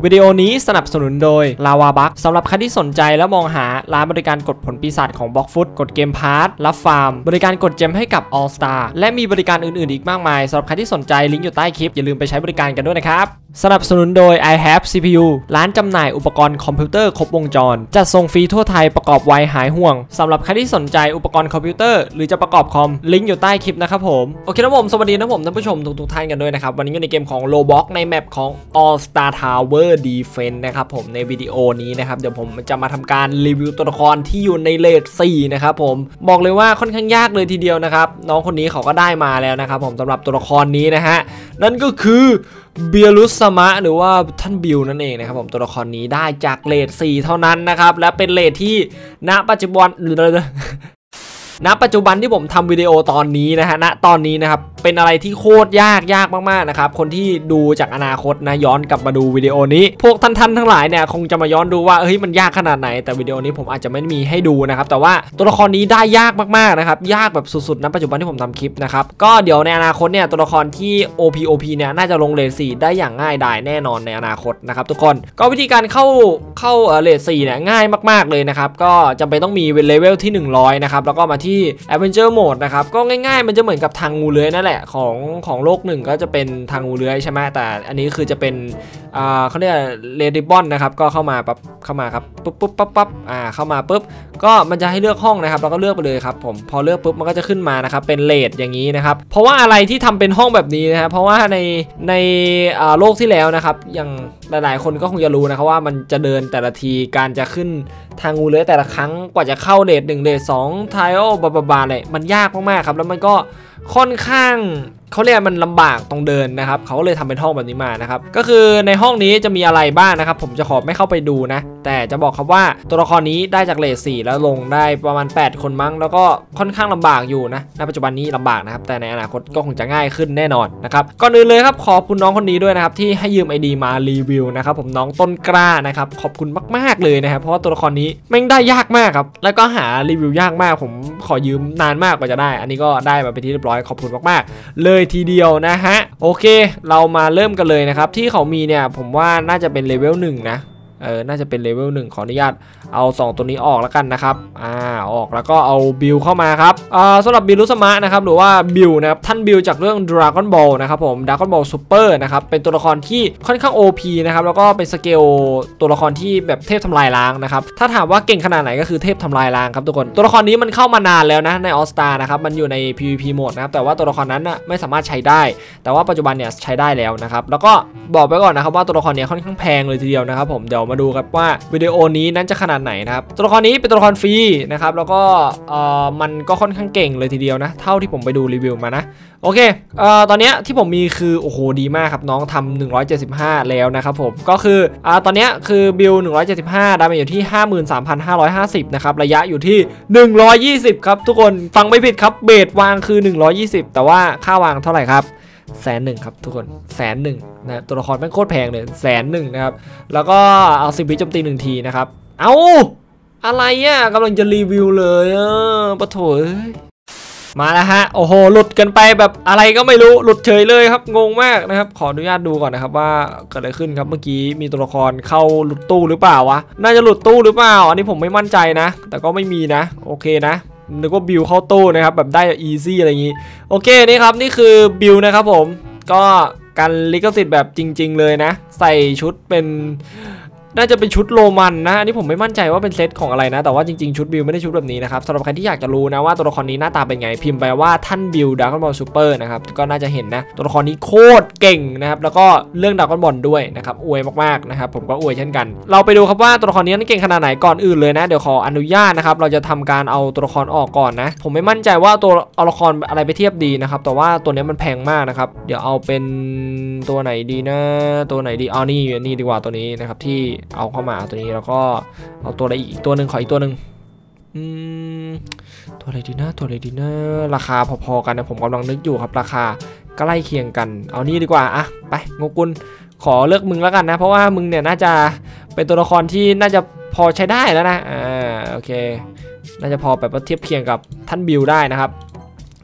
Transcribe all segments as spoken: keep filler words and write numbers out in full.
วิดีโอนี้สนับสนุนโดย Lava Bug สำหรับใครที่สนใจและมองหาร้านบริการกดผลปีศาจของ Blockfoot กดเกมพาร์ทรับฟาร์มบริการกดเจมให้กับ All Star และมีบริการอื่นๆอีกมากมายสำหรับใครที่สนใจลิงก์อยู่ใต้คลิปอย่าลืมไปใช้บริการกันด้วยนะครับสนับสนุนโดย I have ซี พี ยู ร้านจำหน่ายอุปกรณ์คอมพิวเตอร์ครบวงจรจัดส่งฟรีทั่วไทยประกอบไวหายห่วงสำหรับใครที่สนใจอุปกรณ์คอมพิวเตอร์หรือจะประกอบคอมลิงก์อยู่ใต้คลิปนะครับผมโอเคนะผมสวัสดีนะผมท่านผู้ชมทุกๆท่านกันด้วยนะครับวันนี้อยู่ในเกมของ Roblox ในแมปของ All Star Tower Defense นะครับผมในวิดีโอนี้นะครับเดี๋ยวผมจะมาทำการรีวิวตัวละครที่อยู่ในเลทสี่นะครับผมบอกเลยว่าค่อนข้างยากเลยทีเดียวนะครับน้องคนนี้เขาก็ได้มาแล้วนะครับผมสำหรับตัวละครนี้นะฮะนั่นก็คือเบียรุสมะหรือว่าท่านบิลนั่นเองนะครับผมตัวละครนี้ได้จากเลทสี่เท่านั้นนะครับและเป็นเลทที่ณปัจจุบันณปัจจุบันที่ผมทำวิดีโอตอนนี้นะฮะณตอนนี้นะครับเป็นอะไรที่โคตรยากยากมากๆนะครับคนที่ดูจากอนาคตนะย้อนกลับมาดูวิดีโอนี้พวกท่านๆทั้งหลายเนี่ยคงจะมาย้อนดูว่าเฮ้ยมันยากขนาดไหนแต่วิดีโอนี้ผมอาจจะไม่มีให้ดูนะครับแต่ว่าตัวละครนี้ได้ยากมากๆนะครับยากแบบสุดๆณปัจจุบันที่ผมทำคลิปนะครับก็เดี๋ยวในอนาคตเนี่ยตัวละครที่ โอ พี โอ พี เนี่ยน่าจะลงเลทสี่ได้อย่างง่ายดายแน่นอนในอนาคตนะครับทุกคนก็วิธีการเข้าเข้าเลทสี่เนี่ยง่ายมากๆเลยนะครับก็จำเป็นต้องมีเลเวลที่หนึ่งร้อยนะครับแล้วก็มาที่ Adventure Mode นะครับก็ง่ายๆมันจะเหมือนกับทางงูเลื้อยนั่นแหละของของโลกหนึ่งก็จะเป็นทางงูเลื้อยใช่ไหมแต่อันนี้คือจะเป็นอ่าเขาเรียกเรดิบอนนะครับก็เข้ามาปั๊บเข้ามาครับปุ๊บปุ๊บปั๊บปั๊บอ่าเข้ามาปุ๊บก็มันจะให้เลือกห้องนะครับเราก็เลือกไปเลยครับผมพอเลือกปุ๊บมันก็จะขึ้นมานะครับเป็นเลทอย่างนี้นะครับเพราะว่าอะไรที่ทำเป็นห้องแบบนี้นะครับเพราะว่าในในอ่าโลกที่แล้วนะครับอย่างหลายๆคนก็คงจะรู้นะครับว่ามันจะเดินแต่ละทีการจะขึ้นทางงูเลื้อยแต่ละครั้งกว่าจะเข้าเลทหนึ่งเลทสองไทโอบาบาบาเลยมันยากมากๆครับแล้วมันก็ค่อนข้างเขาเรียกมันลำบากตรงเดินนะครับเขาก็เลยทำเป็นห้องแบบนี้มานะครับก็คือในห้องนี้จะมีอะไรบ้างนะครับผมจะขอไม่เข้าไปดูนะแต่จะบอกครับว่าตัวละครนี้ได้จากเลทสี่แล้วลงได้ประมาณแปดคนมั้งแล้วก็ค่อนข้างลำบากอยู่นะในปัจจุบันนี้ลำบากนะครับแต่ในอนาคตก็คงจะง่ายขึ้นแน่นอนนะครับก่อนอื่นเลยครับขอบคุณน้องคนนี้ด้วยนะครับที่ให้ยืม ไอ ดี มารีวิวนะครับผมน้องต้นกล้านะครับขอบคุณมากๆเลยนะครับเพราะว่าตัวละครนี้แม่งได้ยากมากครับแล้วก็หารีวิวยากมากผมขอยืมนานมากกว่าจะได้อันนี้ก็ได้มาเป็นที่เรียบร้อยขอบคุณมากๆเลยทีเดียวนะฮะโอเคเรามาเริ่มกันเลยนะครับที่เขามีเนี่ยผมว่าน่าจะเป็นเลเวลหนึ่งนะเออน่าจะเป็นเลเวลหนึ่งขออนุญาตเอาสองตัวนี้ออกแล้วกันนะครับอ่าออกแล้วก็เอาบิลเข้ามาครับอ่าสำหรับบิลลุสมะนะครับหรือว่าบิลนะครับท่านบิลจากเรื่อง Dragon Ball นะครับผม Dragon Ball Super นะครับเป็นตัวละครที่ค่อนข้าง โอ พี นะครับแล้วก็เป็นสเกลตัวละครที่แบบเทพทำลายล้างนะครับถ้าถามว่าเก่งขนาดไหนก็คือเทพทำลายล้างครับทุกคนตัวละครนี้มันเข้ามานานแล้วนะใน All Star นะครับมันอยู่ใน พี วี พี Mode นะครับแต่ว่าตัวละครนั้นนะไม่สามารถใช้ได้แต่ว่าปัจจุบันเนี่ยใช้ได้แล้วนะครับแล้วก็บอกไปก่อนนะครับว่าตัวละครนี้ค่อนข้างแพงเลยทีเดียวนะครับผมเดี๋ยวมาดูครับว่าวิดีโอนี้นั้นจะขนาดไหนนะครับตัวละครนี้เป็นตัวละครฟรีนะครับแล้วก็เอ่อมันก็ค่อนข้างเก่งเลยทีเดียวนะเท่าที่ผมไปดูรีวิวมานะโอเคเอ่อตอนนี้ที่ผมมีคือโอ้โหดีมากครับน้องทำหนึ่งร้อยเจ็ดสิบห้าแล้วนะครับผมก็คืออ่าตอนนี้คือบิลหนึ่งร้อยเจ็ดสิบห้าดาเมจอยู่ที่ ห้าหมื่นสามพันห้าร้อยห้าสิบ นะครับระยะอยู่ที่หนึ่งร้อยยี่สิบครับทุกคนฟังไม่ผิดครับเบสวางคือหนึ่งร้อยยี่สิบแต่ว่าค่าวางเท่าไหร่ครับแสนหนึ่งครับทุกคนแสนหนึ่งนะตัวละครแม่งโคตรแพงเลยแสนหนึ่งนะครับแล้วก็เอาสิบวิโจมตีหนึ่งทีนะครับเอาอะไรอ่ะกำลังจะรีวิวเลยเออปะโถมาแล้วฮะโอ้โหหลุดกันไปแบบอะไรก็ไม่รู้หลุดเฉยเลยครับงงมากนะครับขออนุญาตดูก่อนนะครับว่าเกิดอะไรขึ้นครับเมื่อกี้มีตัวละครเข้าหลุดตู้หรือเปล่าวะน่าจะหลุดตู้หรือเปล่าอันนี้ผมไม่มั่นใจนะแต่ก็ไม่มีนะโอเคนะนึกว่าบิลเข้าตู้นะครับแบบได้อีซี่อะไรอย่างนี้โอเคนี่ครับนี่คือบิลนะครับผมก็การลิขสิทธิ์แบบจริงๆเลยนะใส่ชุดเป็นน่าจะเป็นชุดโรมันนะอันนี้ผมไม่มั่นใจว่าเป็นเซตของอะไรนะแต่ว่าจริงๆชุดบิลไม่ได้ชุดแบบนี้นะครับสำหรับใครที่อยากจะรู้นะว่าตัวละครนี้หน้าตาเป็นไงพิมพ์ไปว่าท่านบิลดราก้อนบอลซูเปอร์นะครับก็น่าจะเห็นนะตัวละครนี้โคตรเก่งนะครับแล้วก็เรื่องดราก้อนบอลด้วยนะครับอวยมากๆนะครับผมก็อวยเช่นกันเราไปดูครับว่าตัวละครนี้นั้นเก่งขนาดไหนก่อนอื่นเลยนะเดี๋ยวขออนุญาตนะครับเราจะทำการเอาตัวละครออกก่อนนะผมไม่มั่นใจว่าตัวเอาละครอะไรไปเทียบดีนะครับแต่ว่าตัวนี้มันแพงมากนะครับเดี๋ยวเอาเป็นตัวไหนดีนะตัวไหนดีเอานี่นี่ดีกว่าตัวนี้นะครับที่เอาเข้ามาตัวนี้แล้วก็เอาตัวอะไรอีกตัวหนึ่งขออีกตัวหนึ่งอืมตัวอะไรดีนะตัวอะไรดีนะราคาพอๆกันนะผมกำลังนึกอยู่ครับราคาใกล้เคียงกันเอานี่ดีกว่าอะไปงกุลขอเลือกมึงแล้วกันนะเพราะว่ามึงเนี่ยน่าจะเป็นตัวละครที่น่าจะพอใช้ได้แล้วนะอ่าโอเคน่าจะพอแบบเทียบเคียงกับท่านบิลได้นะครับ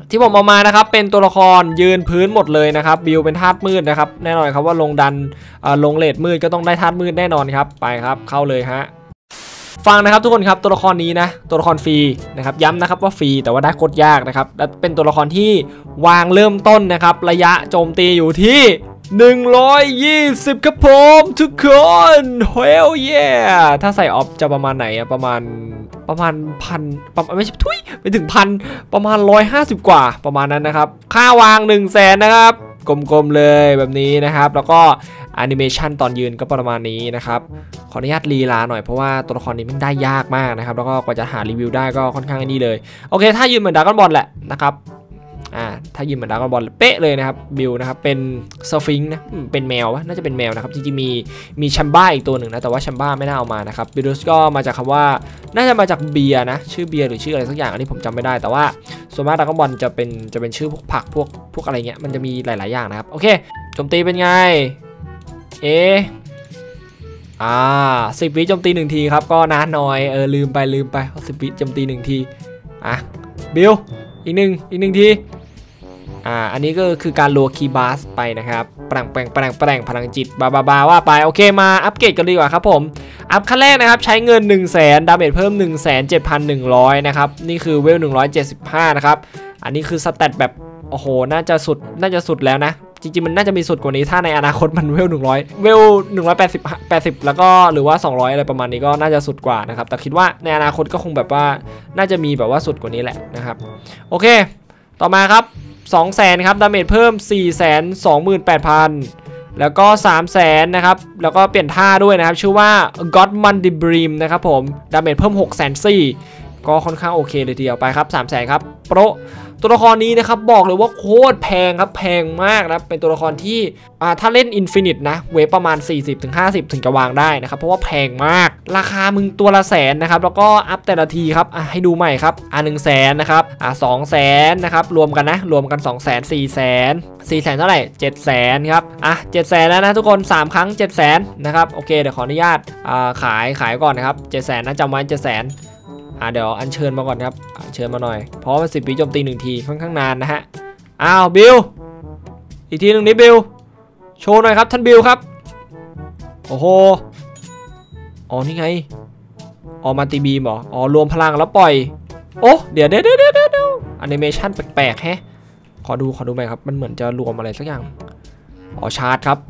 ที่ผมเอามานะครับเป็นตัวละครยืนพื้นหมดเลยนะครับบิวเป็นธาตุมืดนะครับแน่นอนครับว่าลงดันลงเลดมืดก็ต้องได้ธาตุมืดแน่นอนครับไปครับเข้าเลยฮะฟังนะครับทุกคนครับตัวละครนี้นะตัวละครฟรีนะครับย้ำนะครับว่าฟรีแต่ว่าได้โคตรยากนะครับและเป็นตัวละครที่วางเริ่มต้นนะครับระยะโจมตีอยู่ที่หนึ่งร้อยยี่สิบครับผมทุกคนเฮลเย่ถ้าใส่ออฟจะประมาณไหนอะประมาณประมาณพันประมาณไม่ใช่ทุยไปถึงพันประมาณร้อยห้าสิบกว่าประมาณนั้นนะครับค่าวางหนึ่งแสนนะครับกลมๆเลยแบบนี้นะครับแล้วก็แอนิเมชันตอนยืนก็ประมาณนี้นะครับขออนุญาตลีลาหน่อยเพราะว่าตัวละครนี้มันได้ยากมากนะครับแล้วก็กว่าจะหารีวิวได้ก็ค่อนข้างนี่เลยโอเคถ้ายืนเหมือนดราก้อนบอลแหละนะครับอ่าถ้ายืนเหมือนดราก้อนบอลเป๊ะเลยนะครับบิลนะครับเป็นสฟิงค์นะเป็นแมววะน่าจะเป็นแมวนะครับจริงๆมีมีแชมบ้าอีกตัวหนึ่งนะแต่ว่าแชมบ้าไม่น่าเอามานะครับบิลสก็มาจากคำว่าน่าจะมาจากเบียร์นะชื่อเบียร์หรือชื่ออะไรสักอย่างอันนี้ผมจำไม่ได้แต่ว่าส่วนมากดราก้อนบอลจะเป็นจะเป็นชื่อพวกผักพวกพวกอะไรเงี้ยมันจะมีหลายๆอย่างนะครับโอเคโจมตีเป็นไงเออ่าสิบวิโจมตีหนึ่งทีครับก็นานหน่อยเออลืมไปลืมไปสิบวิโจมตีหนึ่งทีอ่ะบิลอีกหนึ่งอีกหนึ่งทีอ่าอันนี้ก็คือการรัวคีย์บาสไปนะครับแปลงแปลงแปลงแปลงพลังจิตบาบาบาว่าไปโอเคมาอัปเกรดกันดีกว่าครับผมอัพขั้นแรกนะครับใช้เงิน หนึ่งแสน ดาเมจเพิ่ม หนึ่งแสนเจ็ดพันหนึ่งร้อย นะครับนี่คือเวลหนึ่งร้อยเจ็ดสิบห้านะครับอันนี้คือสเตตแบบโอ้โหน่าจะสุดน่าจะสุดแล้วนะจริงๆมันน่าจะมีสุดกว่านี้ถ้าในอนาคตมันเวลหนึ่งร้อยเวลหนึ่งร้อยแปดสิบ แปดสิบแล้วก็หรือว่าสองร้อยอะไรประมาณนี้ก็น่าจะสุดกว่านะครับแต่คิดว่าในอนาคตก็คงแบบว่าน่าจะมีแบบว่าสุดกว่านี้แหละนะครับโอเคต่อมาครับ สองแสน ครับดาเมจเพิ่ม สี่แสนสองหมื่นแปดพัน แล้วก็ สามแสน นะครับแล้วก็เปลี่ยนท่าด้วยนะครับชื่อว่า God Monday Beam นะครับผมดาเมจเพิ่ม หกแสนสี่หมื่น ก็ค่อนข้างโอเคเลยทีเดียวไปครับ สามแสน ครับโปรตัวละครนี้นะครับบอกเลยว่าโคตรแพงครับแพงมากนะเป็นตัวละครที่อ่าถ้าเล่น Infinite นะเวฟประมาณ สี่สิบถึงห้าสิบ ถึงจะวางได้นะครับเพราะว่าแพงมากราคามึงตัวละแสนนะครับแล้วก็อัพแต่ละทีครับอ่ะให้ดูใหม่ครับอ่ะหนึ่งแสนนะครับอ่ะสองแสนนะครับรวมกันนะรวมกัน สองแสน สี่แสน สี่แสนเท่าไหร่ เจ็ดแสนครับอ่ะเจ็ดแสนแล้วนะทุกคนสามครั้ง เจ็ดแสนนะครับโอเคเดี๋ยวขออนุญาตอ่าขายขายก่อนนะครับ เจ็ดแสนนะจำไว้ เจ็ดแสนอ่าเดี๋ยวอัญเชิญมาก่อนครับอัญเชิญมาหน่อยเพราะว่าสิบวิโจมตีหนึ่งทีค่อนข้างนานนะฮะอ้าวบิลอีกทีหนึ่งนี้บิลโชว์หน่อยครับท่านบิลครับโอ้โหอ๋อนี่ไงออกมาตีบีมเหรออ๋อรวมพลังแล้วปล่อยโอ้เดี๋ยวเดี๋ยวเดี๋ยวเดี๋ยวแอนิเมชันแปลกๆแฮะขอดูขอดูไหมครับมันเหมือนจะรวมอะไรสักอย่างอ๋อชาร์จครับ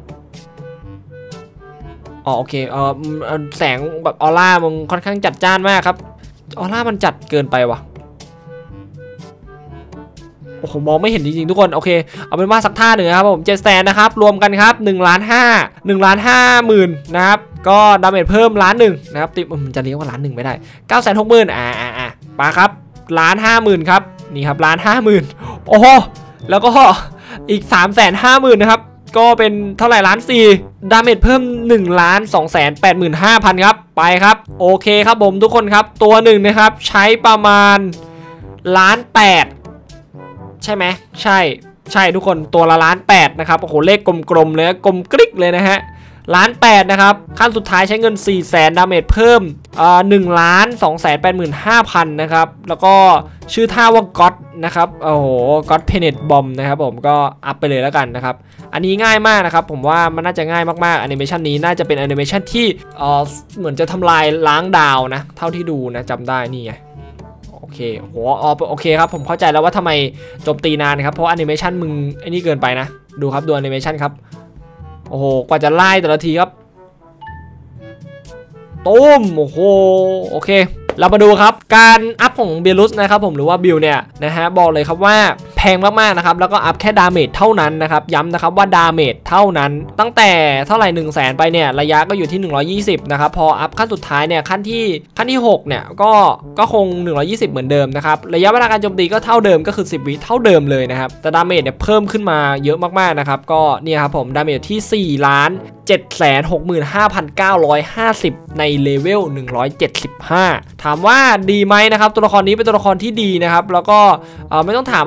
อ๋อโอเคเออแสงแบบออร่ามันค่อนข้างจัดจ้านมากครับออร่ามันจัดเกินไปวะโอ้โหมองไม่เห็นจริงๆทุกคนโอเคเอาเป็นว่าสักท่าหนึ่งครับผมเจ็ดแสนนะครับรวมกันครับหนึ่งล้านห้าหนึ่งล้านห้าหมื่นนะครับก็ดาเมจเพิ่มล้านหนึ่งนะครับติมันจะเรียกว่าล้านหนึ่งไม่ได้เก้าแสนหกหมื่นอ่าอ่าอ่าปาครับล้านห้าหมื่นครับนี่ครับล้านห้าหมื่นโอ้โหแล้วก็อีกสามแสนห้าหมื่นนะครับก็เป็นเท่าไหร่ล้านสี่ดาเมจเพิ่มหนึ่งล้านสองแสนแปดหมื่นห้าพันครับไปครับโอเคครับผมทุกคนครับตัวหนึ่งนะครับใช้ประมาณล้านแปดใช่ไหมใช่ใช่ทุกคนตัวละล้านแปดนะครับโอ้โหเลขกลมๆเลยกลมกริ๊กเลยนะฮะล้านแปดนะครับขั้นสุดท้ายใช้เงินสี่แสนดาเมจเพิ่มอ่าหนึ่งล้านสองแสนแปดหมื่นห้าพันนะครับแล้วก็ชื่อท่าว่า God นะครับโอ้โห God Penet Bomb นะครับผมก็อัพไปเลยแล้วกันนะครับอันนี้ง่ายมากนะครับผมว่ามันน่าจะง่ายมากๆแอนิเมชันนี้น่าจะเป็นแอนิเมชันที่เอ่อเหมือนจะทำลายล้างดาวนะเท่าที่ดูนะจำได้นี่ไงโอเคโหอ๋อโอเคครับผมเข้าใจแล้วว่าทำไมโจมตีนานครับเพราะแอนิเมชันมึงไอ้นี่เกินไปนะดูครับดูแอนิเมชันครับโอ้โหกว่าจะไล่แต่ละทีครับตุ้มโอ้โหโอเคเรามาดูครับการอัพของเบลุสนะครับผมหรือว่าบิลเนี่ยนะฮะบอกเลยครับว่าแพงมากๆนะครับแล้วก็อัพแค่ดาเมจเท่านั้นนะครับย้ำนะครับว่าดาเมจเท่านั้นตั้งแต่เท่าไหร่หนึ่งแสนไปเนี่ยระยะก็อยู่ที่หนึ่งร้อยยี่สิบนะครับพออัพขั้นสุดท้ายเนี่ยขั้นที่ขั้นที่หกเนี่ยก็ก็คงหนึ่งร้อยยี่สิบเหมือนเดิมนะครับระยะเวลาการโจมตีก็เท่าเดิมก็คือสิบวิเท่าเดิมเลยนะครับแต่ดาเมจเนี่ยเพิ่มขึ้นมาเยอะมากๆนะครับก็เนี่ยครับผมดาเมจที่สี่ล้านเจ็ดแสนหกหมื่นห้าพันเก้าร้อยห้าสิบในเลเวลหนึ่งร้อยเจ็ดสิบห้าถามว่าดีไหมนะครับตัวละครนี้เป็นตัวละครที่ดีนะครับแล้วก็ไม่ต้องถามอะไรเลยนะ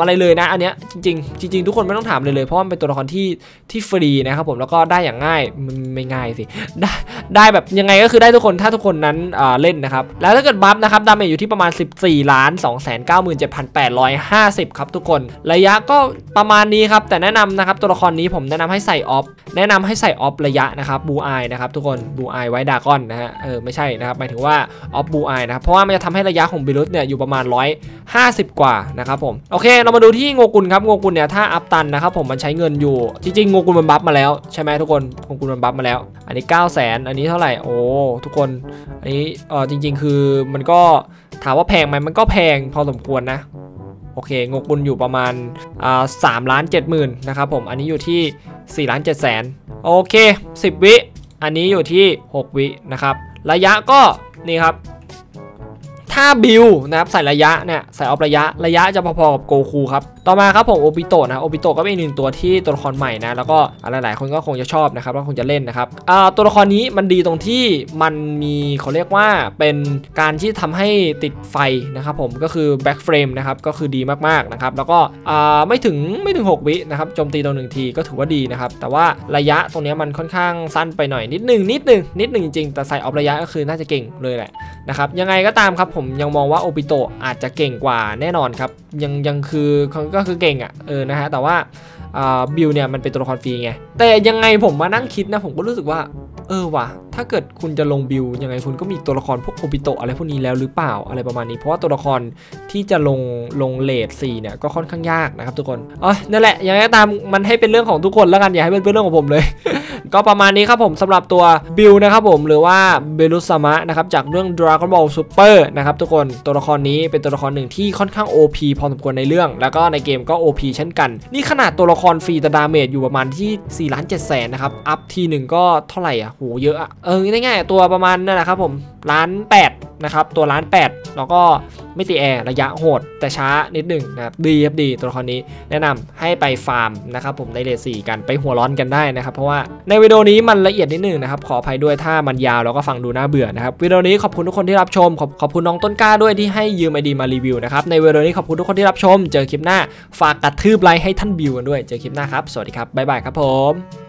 นะอันเนี้ยจริงๆจริงๆทุกคนไม่ต้องถามเลยเลยเพราะมันเป็นตัวละครที่ที่ฟรีนะครับผมแล้วก็ได้อย่างง่ายมันไม่ง่ายสิได้ได้แบบยังไงก็คือได้ทุกคนถ้าทุกคนนั้นเล่นนะครับแล้วถ้าเกิดบัฟนะครับดาเมจอยู่ที่ประมาณ สิบสี่ล้านสองแสนเก้าหมื่นเจ็ดพันแปดร้อยห้าสิบ ครับทุกคนระยะก็ประมาณนี้ครับแต่แนะนำนะครับตัวละครนี้ผมแนะนำให้ใส่ออฟแนะนำให้ใส่ออฟระยะนะครับบูอายนะครับทุกคนบูอายไว้ดากอนนะฮะเออไม่ใช่นะครับหมายถึงว่าออฟบูอายนะครับเพราะว่ามันจะทำให้ระยะของบิลุสเนี่ยอยู่ประมาณหนึ่งร้อยห้าสิบกว่านะครับผมโอเคเรามาดูที่โงกุลครับโงกุลเนี่ยถ้าอัพตันนะครับผมมันใช้เงินอยู่จริงๆโงกุลมันบัฟมาแล้วใช่ไหมทุกคนโงกุลมันบัฟมาแล้วอันนี้ เก้าแสน อันนี้เท่าไหร่โอ้ทุกคนอันนี้เออจริงๆคือมันก็ถามว่าแพงไหมมันก็แพงพอสมควรนะโอเคงกุลอยู่ประมาณอ่าสามล้านเจ็ดหมื่นนะครับผมอันนี้อยู่ที่สี่ล้านเจ็ดแสนโอเคสิบวิอันนี้อยู่ที่หกวินะครับระยะก็นี่ครับถ้าบิวนะครับใส่ระยะเนี่ยใส่ออฟระยะระยะจะพอๆกับโกคูครับต่อมาครับผมโอบิโตะนะโอบิโตะก็เป็นอีกหนึ่งตัวที่ตัวละครใหม่นะแล้วก็หลายๆคนก็คงจะชอบนะครับแล้วคงจะเล่นนะครับอ่าตัวละครนี้มันดีตรงที่มันมีเขาเรียกว่าเป็นการที่ทำให้ติดไฟนะครับผมก็คือแบ็กเฟรมนะครับก็คือดีมากๆนะครับแล้วก็อ่าไม่ถึงไม่ถึงหกวินะครับโจมตีตัวหนึ่งทีก็ถือว่าดีนะครับแต่ว่าระยะตรงนี้มันค่อนข้างสั้นไปหน่อยนิดหนึ่งนิดหนึ่งนิดหนึ่งจริงแต่ใส่ออฟระยะก็คือน่าจะเก่งเลยแหละนะครับยังไงก็ตามครับผมยังมองว่าโอบิโตะอาจจะเก่งกว่าแน่นอนครับยังยังคือก็คือเก่งอ่ะเออนะฮะแต่ว่าบิลเนี่ยมันเป็นตัวละครฟรีไงแต่ยังไงผมมานั่งคิดนะผมก็รู้สึกว่าเออว่ะถ้าเกิดคุณจะลงบิลยังไงคุณก็มีตัวละครพวกโอบิโตะอะไรพวกนี้แล้วหรือเปล่าอะไรประมาณนี้เพราะว่าตัวละครที่จะลงลงเลทสี่เนี่ยก็ค่อนข้างยากนะครับทุกคนอ๋อนั่นแหละยังไงก็ตามมันให้เป็นเรื่องของทุกคนแล้วกันอย่าให้เป็นเรื่องของผมเลย ก็ประมาณนี้ครับผมสำหรับตัวบิลนะครับผมหรือว่าเบลุสามะนะครับจากเรื่อง Dragon Ball Super นะครับทุกคนตัวละครนี้เป็นตัวละครหนึ่งที่ค่อนข้าง โอ พี พอสมควรในเรื่องแล้วก็ในเกมก็ โอ พี เช่นกันนี่ขนาดตัวละครฟรีแต่ดาเมจอยู่ประมาณที่สี่ล้านเจ็ดแสนนะครับอัพทีหนึ่งก็เท่าไหร่อ่ะโหเยอะอ่ะเออง่ายๆตัวประมาณนั่นแหละครับผมล้านแปดนะครับตัวล้านแปดแล้วก็ไม่ตีแอร์ระยะโหดแต่ช้านิดหนึ่งนะครับดีครับดีตัวละครนี้แนะนำให้ไปฟาร์มนะครับผมในเลทสี่กันไปหัวร้อนกันได้นะครับเพราะว่าในวิดีโอนี้มันละเอียดนิดหนึ่งนะครับขออภัยด้วยถ้ามันยาวแล้วก็ฟังดูน่าเบื่อนะครับวิดีโอนี้ขอบคุณทุกคนที่รับชมขอบขอบคุณน้องต้นกล้าด้วยที่ให้ยืมไอดีมารีวิวนะครับในวิดีโอนี้ขอบคุณทุกคนที่รับชมเจอคลิปหน้าฝากกระทืบไลค์ให้ท่านบิวกันด้วยเจอคลิปหน้าครับสวัสดีครับบ๊ายบายครับผม